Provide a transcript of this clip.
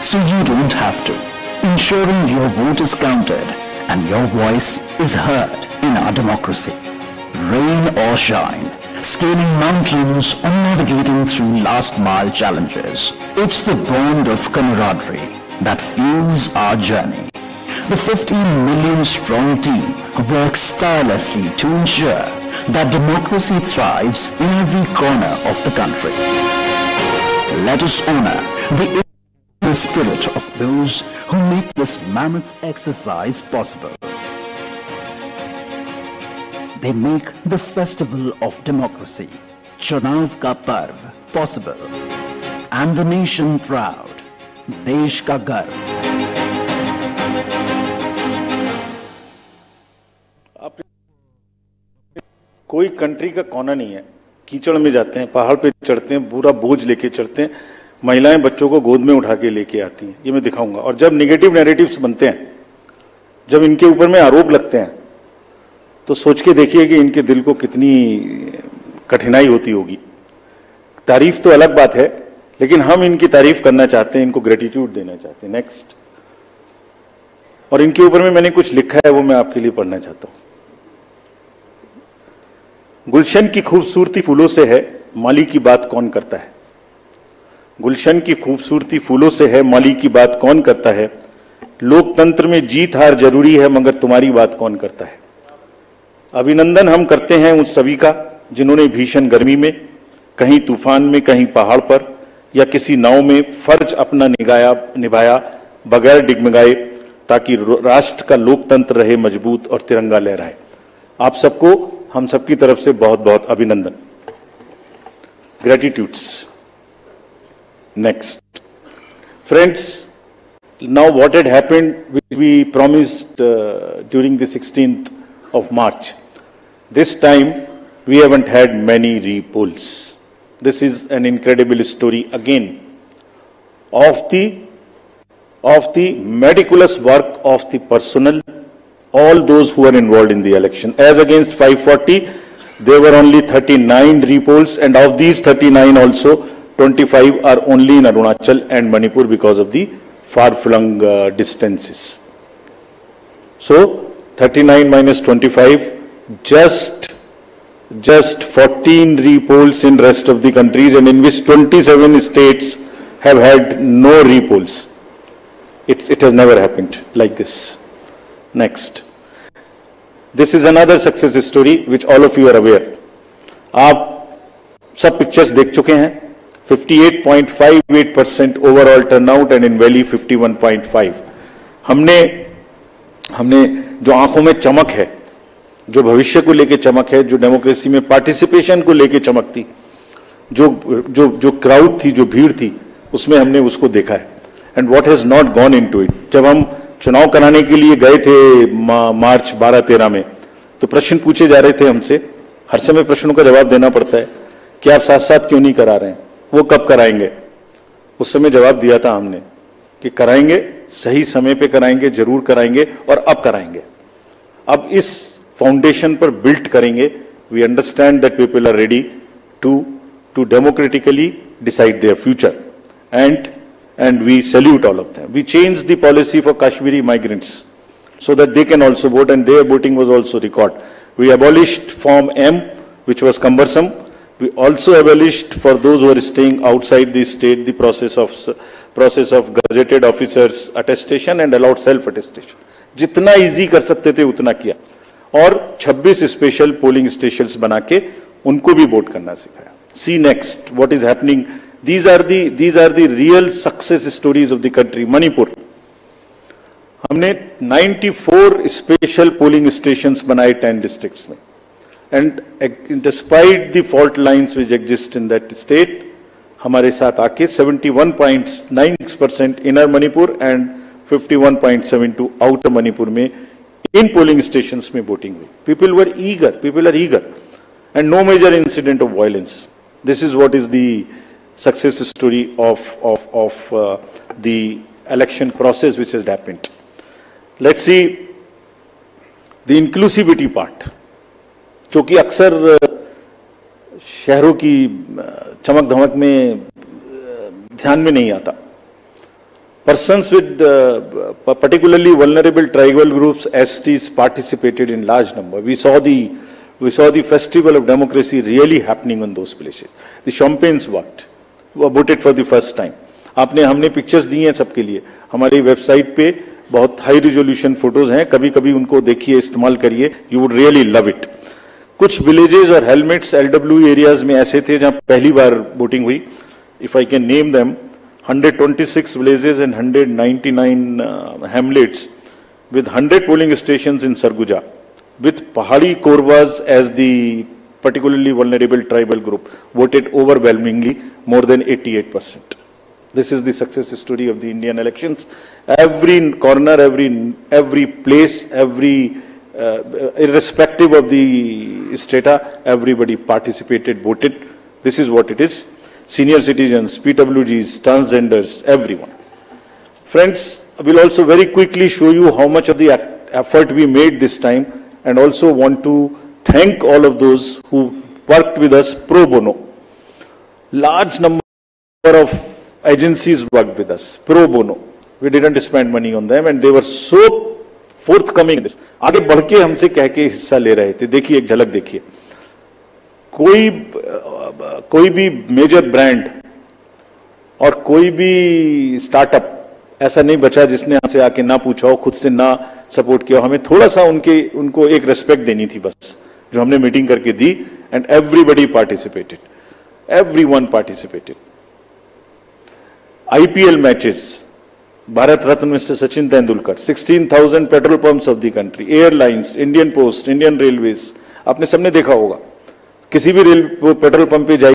so you don't have to, ensuring your vote is counted and your voice is heard in our democracy. Rain or shine, scaling mountains or navigating through last-mile challenges, it's the bond of camaraderie that fuels our journey. The 15 million strong team works tirelessly to ensure that democracy thrives in every corner of the country. Let us honor the spirit of those who make this mammoth exercise possible. They make the festival of democracy, Chunav Ka Parv, possible, and the nation proud, Desh Ka Garv. कोई country का कोना नहीं है, कीचड़ में जाते हैं, पहाड़ पे चढ़ते हैं, पूरा बोझ लेके चढ़ते हैं, महिलाएं बच्चों को गोद में उठा के लेके आती हैं, ये मैं दिखाऊंगा। और जब नेगेटिव नैरेटिव्स बनते हैं, जब इनके ऊपर में आरोप लगते हैं, तो सोच के देखिए कि इनके दिल को कितनी कठिनाई होती होगी। तारीफ तो अलग बात है, लेकिन हम इनकी तारीफ करना चाहते हैं, इनको ग्रेटिट्यूड देना चाहते हैं। नेक्स्ट। और इनके ऊपर में मैंने कुछ लिखा है, वो मैं आपके लिए पढ़ना चाहता हूं। गुलशन की खूबसूरती फूलों से है, माली की बात कौन करता है। गुलशन की खूबसूरती फूलों से है, माली की बात कौन करता है। लोकतंत्र में जीत हार जरूरी है, मगर तुम्हारी बात कौन करता है। अभिनंदन हम करते हैं उन सभी का जिन्होंने भीषण गर्मी में, कहीं तूफान में, कहीं पहाड़ पर या किसी नाव में फर्ज अपना निभाया बगैर डिगमगाए, ताकि राष्ट्र का लोकतंत्र रहे मजबूत और तिरंगा लहराए। आप सबको हम सबकी तरफ से बहुत बहुत अभिनंदन। Gratitudes. Next. Friends, now what had happened, which we promised during the 16th of March. This time we haven't had many repolls. This is an incredible story again of the meticulous work of the personnel, all those who are involved in the election. As against 540, there were only 39 repolls, and of these 39 also 25 are only in Arunachal and Manipur because of the far-flung distances. So 39 minus 25, just 14 repolls in rest of the countries, and in which 27 states have had no repolls. It has never happened like this. Next. This is another success story which all of you are aware. आप सब pictures देख चुके हैं। 58.58% overall turnout and in valley 51.5। हमने जो आंखों में चमक है, जो भविष्य को लेके चमक है, जो डेमोक्रेसी में पार्टिसिपेशन को लेके चमक थी, जो क्राउड थी, जो भीड़ थी, उसमें हमने उसको देखा है। And what has not gone into it. जब हम चुनाव कराने के लिए गए थे मार्च 12-13 में, तो प्रश्न पूछे जा रहे थे हमसे, हर समय प्रश्नों का जवाब देना पड़ता है कि आप साथ साथ क्यों नहीं करा रहे हैं, वो कब कराएंगे। उस समय जवाब दिया था हमने कि कराएंगे, सही समय पे कराएंगे, जरूर कराएंगे और अब कराएंगे। अब इस फाउंडेशन पर बिल्ड करेंगे। We understand that people are ready to democratically decide their future, and we salute all of them. We changed the policy for Kashmiri migrants so that they can also vote, and their voting was also recorded. We abolished Form M, which was cumbersome. We also abolished for those who are staying outside the state the process of gazetted officers attestation and allowed self attestation. जितना easy कर सकते थे उतना किया, और 26 special polling stations बना के उनको भी वोट करना सिखाया। See next what is happening. These are the real success stories of the country. Manipur, हमने 94 स्पेशल पोलिंग स्टेशंस बनाए 10 डिस्ट्रिक्ट्स में, and despite the fault lines which exist in that state, हमारे साथ आके 71.96% inner Manipur and 51.72 outer Manipur में इन polling stations में voting हुई। People are eager and no major incident of violence. This is what is the success story of the election process which has happened. Let's see the inclusivity part, जो कि अक्सर शहरों की चमक धमक में ध्यान में नहीं आता। Persons with particularly vulnerable tribal groups, STs, participated in large number. We saw the festival of democracy really happening in those places. The champagnes worked, voted for the first time. हमने पिक्चर्स दी हैं सबके लिए. हमारी website पे बहुत high resolution photos हैं. कभी-कभी उनको देखिए, इस्तेमाल करिए. You would really love it. कुछ विलेजेस और हेलमेट्स LW एरियाज में ऐसे थे जहां पहली बार वोटिंग हुई. If I can name them, 126 villages and 199 hamlets with 100 polling stations in Sarguja, with Pahadi Korwas as the particularly vulnerable tribal group, voted overwhelmingly, more than 88%. This is the success story of the Indian elections. Every corner, every place, irrespective of the strata, everybody participated, voted. This is what it is. Senior citizens, PWGs, transgenders, everyone. Friends, I will also very quickly show you how much of the effort we made this time, and also want to thank all of those who worked with us pro bono. Large number of agencies worked with us pro bono. We didn't spend money on them, and they were so forthcoming in this. आगे बढ़ के हमसे कह के हिस्सा ले रहे थे. देखिए, एक झलक देखिए. कोई भी मेजर ब्रांड और कोई भी स्टार्टअप ऐसा नहीं बचा जिसने हमसे आके ना पूछा हो, खुद से ना सपोर्ट किया. हमें थोड़ा सा उनको एक रेस्पेक्ट देनी थी बस, जो हमने मीटिंग करके दी. And everybody participated, everyone participated. IPL matches, Bharat Ratna Mr Sachin Tendulkar, 16,000 petrol pumps of the country, airlines, Indian post, Indian railways. आपने सबने देखा होगा, किसी भी पेट्रोल पंप पे जाइए,